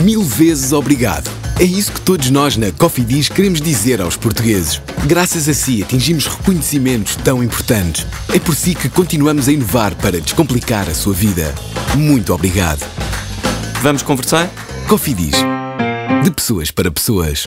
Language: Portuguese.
1000 vezes obrigado. É isso que todos nós na Cofidis queremos dizer aos portugueses. Graças a si atingimos reconhecimentos tão importantes. É por si que continuamos a inovar para descomplicar a sua vida. Muito obrigado. Vamos conversar? Cofidis. De pessoas para pessoas.